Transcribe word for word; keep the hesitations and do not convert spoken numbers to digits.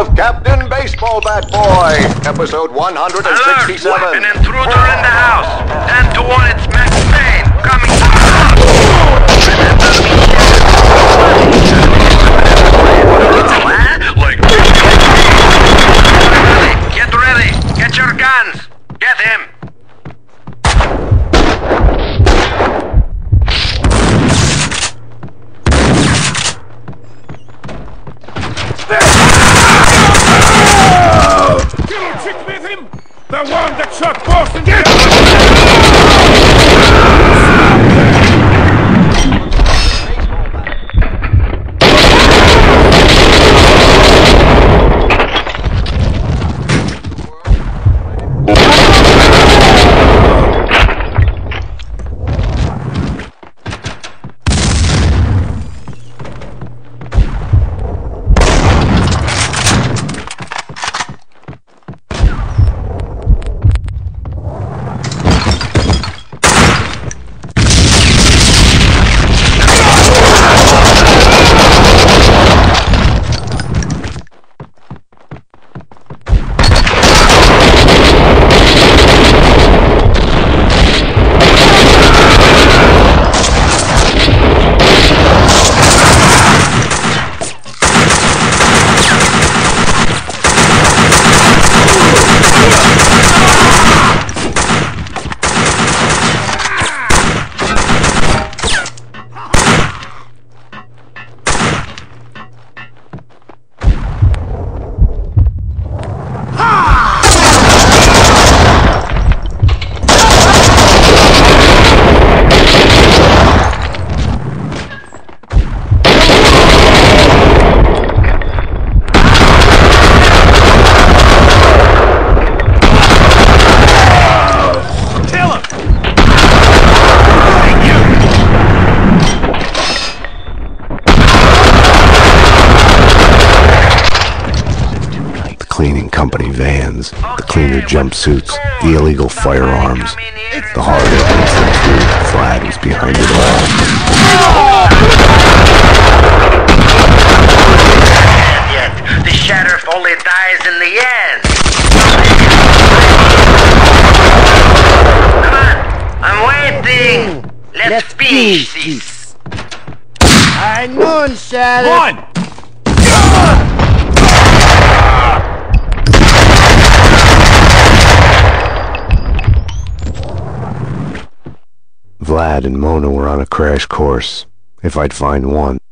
of Captain Baseball Bat Boy, episode one hundred sixty-seven. Alert! An intruder in the house. ten to one, it's MaxPayne coming out. Like, get ready. Get your guns. Get him. The one that shot Boston! Get cleaning company vans, the cleaner jumpsuits, the illegal firearms, the hard evidence that Vlad is behind it all. Yet, the sheriff only dies in the end. Come on, I'm waiting. Let's, Let's finish this. I know, sheriff. One! Vlad and Mona were on a crash course, if I'd find one.